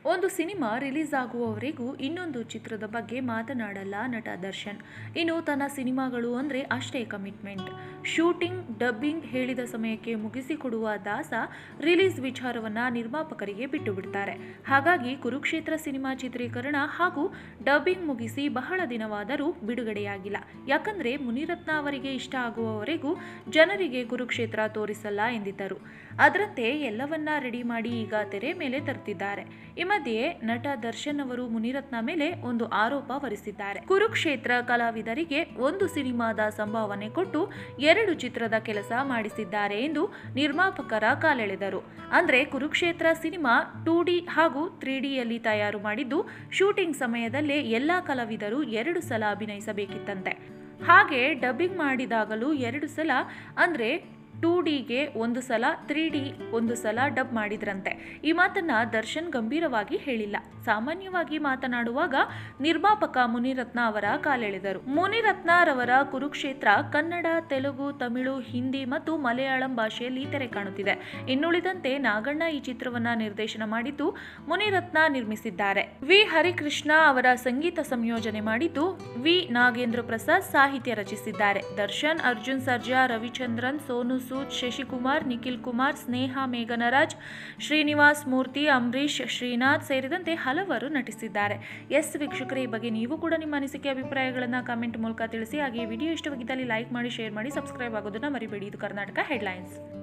ಒಂದು cinema release ಆಗುವವರೆಗೂ ಇನ್ನೊಂದು ಚಿತ್ರದ ಬಗ್ಗೆ ಮಾತನಾಡಲ್ಲ ನಟ ದರ್ಶನ್. ಇನ್ನು ತನ್ನ ಸಿನಿಮಾಗಳು ಅಂದರೆ ಅಷ್ಟೇ ಕಮಿಟ್ಮೆಂಟ್. ಶೂಟಿಂಗ್, ಡಬ್ಬಿಂಗ್ ಹೇಳಿದ ಸಮಯಕ್ಕೆ ಮುಗಿಸಿಕೊಡುವ ದಾಸ ರಿಲೀಸ್ ವಿಚಾರವನ್ನ ನಿರ್ಮಾಪಕರಿಗೆ ಬಿಟ್ಟು ಬಿಡ್ತಾರೆ. ಹಾಗಾಗಿ ಕುರುಕ್ಷೇತ್ರ ಸಿನಿಮಾ ಚಿತ್ರೀಕರಣ ಹಾಗೂ ಡಬ್ಬಿಂಗ್ ಮುಗಿಸಿ ಬಹಳ ದಿನವಾದರೂ ಬಿಡುಗಡೆಯಾಗಿಲ್ಲ. ಯಾಕಂದ್ರೆ ಮುನಿರತ್ನ ಅವರಿಗೆ ಇಷ್ಟ ಆಗುವವರೆಗೂ ಜನರಿಗೆ ಕುರುಕ್ಷೇತ್ರ ತೋರಿಸಲ್ಲ ಎಂದಿದ್ದರು. ಅದರಂತೆ ಎಲ್ಲವನ್ನ ರೆಡಿ ಮಾಡಿ ಈಗ ತೆರೆ ಮೇಲೆ ತರ್ತಿದ್ದಾರೆ. ಈ ಮಧ್ಯೆ ನಟ ದರ್ಶನ್ ಅವರು ಮುನಿರತ್ನ ಮೇಲೆ ಒಂದು ಆರೋಪ ಹೊರಿಸಿದ್ದಾರೆ. ಕುರುಕ್ಷೇತ್ರ ಕಲಾವಿದರಿಗೆ ಒಂದು ಸಿನಿಮಾದ ಸಂಭಾವನೆ ಕೊಟ್ಟು 2 ಚಿತ್ರದ ಕೆಲಸ ಮಾಡಿಸಿದ್ದಾರೆ ಎಂದು ನಿರ್ಮಾಪಕರ ಕಾಲೆಳೆದರು. ಅಂದ್ರೆ ಕುರುಕ್ಷೇತ್ರ ಸಿನಿಮಾ 2D ಹಾಗೂ 3Dಯಲ್ಲಿ ತಯಾರು ಮಾಡಿದ್ದು, ಶೂಟಿಂಗ್ ಸಮಯದಲ್ಲೇ ಎಲ್ಲಾ ಕಲಾವಿದರು 2 ಸಲ ಅಭಿನಯಿಸಬೇಕಿತ್ತಂತೆ. ಹಾಗೆ ಡಬ್ಬಿಂಗ್ ಮಾಡಿದಾಗಲೂ 2 ಸಲ ಅಂದ್ರೆ 2Dಗೆ 1 ಸಲ, 3D 1 ಸಲ ಡಬ್ ಮಾಡಿದ್ರಂತೆ. ಈ ಮಾತನ್ನ ದರ್ಶನ್ ಗಂಭೀರವಾಗಿ ಹೇಳಿಲ್ಲ. ಸಾಮಾನ್ಯವಾಗಿ ಮಾತನಾಡುವಾಗ ನಿರ್ಮಾಪಕ ಮುನಿರತ್ನ ಅವರ ಕಾಲೆಳೆದರು. ಮುನಿರತ್ನ ರವರ ಕುರುಕ್ಷೇತ್ರ ಕನ್ನಡ, ತೆಲುಗು, ತಮಿಳು, ಹಿಂದಿ ಮತ್ತು ಮಲಯಾಳಂ ಭಾಷೆಯಲ್ಲಿ ತೆರೆ ಕಾಣುತ್ತಿದೆ. ಇನ್ನುಳಿದಂತೆ ನಾಗಣ್ಣ ಈ ಚಿತ್ರವನ್ನ ನಿರ್ದೇಶನ ಮಾಡಿದ್ದು, ಮುನಿರತ್ನ ನಿರ್ಮಿಸಿದ್ದಾರೆ. ವಿ ಹರಿಕೃಷ್ಣ ಅವರ ಸಂಗೀತ ಸಂಯೋಜನೆ ಮಾಡಿದ್ದು, ವಿ ನಾಗೇಂದ್ರ ಪ್ರಸಾದ್ ಸಾಹಿತ್ಯ ರಚಿಸಿದ್ದಾರೆ. ದರ್ಶನ್, ಅರ್ಜುನ್ ಸರ್ಜಾ, ರವಿಚಂದ್ರನ್, ಸೋನು ಸೂದ್, ಶಶಿಕುಮಾರ್, ನಿಖಿಲ್ ಕುಮಾರ್, ಸ್ನೇಹ, ಮೇಘನರಾಜ್, ಶ್ರೀನಿವಾಸ್ ಮೂರ್ತಿ, ಅಂಬರೀಶ್, ಶ್ರೀನಾಥ್ ಸೇರಿದಂತೆ ಹಲವರು ನಟಿಸಿದ್ದಾರೆ. ವೀಕ್ಷಕರೇ, ಈ ಬಗ್ಗೆ ನೀವು ಕೂಡ ನಿಮ್ಮ ಅನಿಸಿಕೆ ಅಭಿಪ್ರಾಯಗಳನ್ನು ಕಮೆಂಟ್ ಮೂಲಕ ತಿಳಿಸಿ. ಹಾಗೆ ವಿಡಿಯೋ ಇಷ್ಟವಾಗಿದ್ದಲ್ಲಿ ಲೈಕ್ ಮಾಡಿ, ಶೇರ್ ಮಾಡಿ, ಸಬ್ಸ್ಕ್ರೈಬ್ ಆಗೋದನ್ನ ಮರಿಬೇಡಿ. ಇದು ಕರ್ನಾಟಕ ಹೆಡ್ಲೈನ್ಸ್.